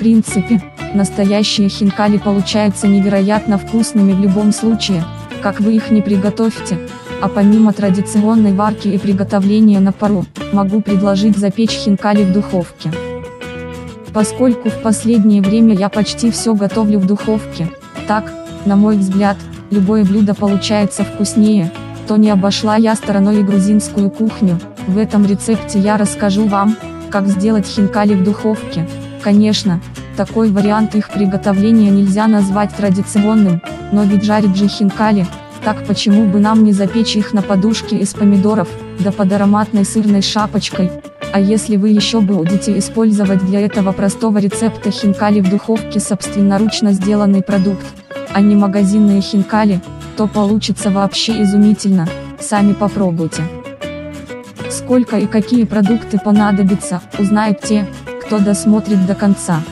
принципе, настоящие хинкали получаются невероятно вкусными в любом случае, как вы их не приготовьте. А помимо традиционной варки и приготовления на пару, могу предложить запечь хинкали в духовке. Поскольку в последнее время я почти все готовлю в духовке, так, на мой взгляд, любое блюдо получается вкуснее, то не обошла я стороной и грузинскую кухню. В этом рецепте я расскажу вам, как сделать хинкали в духовке. Конечно, такой вариант их приготовления нельзя назвать традиционным, но ведь жарят же хинкали, так почему бы нам не запечь их на подушке из помидоров, да под ароматной сырной шапочкой. А если вы еще будете использовать для этого простого рецепта хинкали в духовке собственноручно сделанный продукт, а не магазинные хинкали, то получится вообще изумительно, сами попробуйте. Сколько и какие продукты понадобятся, узнают те, кто досмотрит до конца.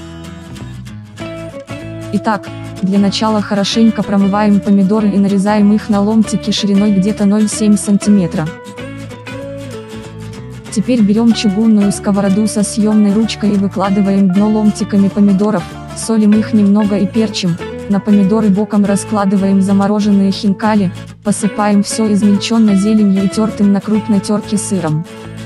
Итак, для начала хорошенько промываем помидоры и нарезаем их на ломтики шириной где-то 0,7 см. Теперь берем чугунную сковороду со съемной ручкой и выкладываем дно ломтиками помидоров, солим их немного и перчим, на помидоры боком раскладываем замороженные хинкали, посыпаем все измельченной зеленью и тертым на крупной терке сыром.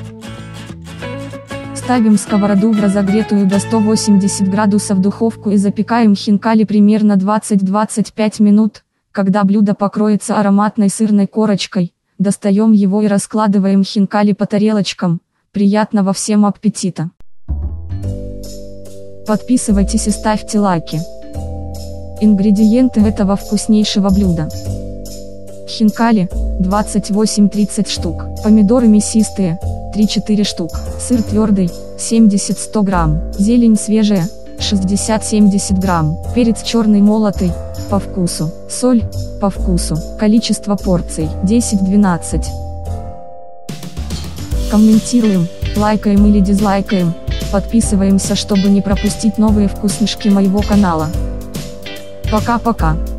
Ставим сковороду в разогретую до 180 градусов духовку и запекаем хинкали примерно 20-25 минут. Когда блюдо покроется ароматной сырной корочкой, достаем его и раскладываем хинкали по тарелочкам. Приятного всем аппетита! Подписывайтесь и ставьте лайки. Ингредиенты этого вкуснейшего блюда. Хинкали, 28-30 штук, помидоры мясистые, 3-4 штук, сыр твердый, 70-100 грамм, зелень свежая, 60-70 грамм, перец черный молотый, по вкусу, соль, по вкусу, количество порций, 10-12. Комментируем, лайкаем или дизлайкаем, подписываемся, чтобы не пропустить новые вкусняшки моего канала. Пока-пока.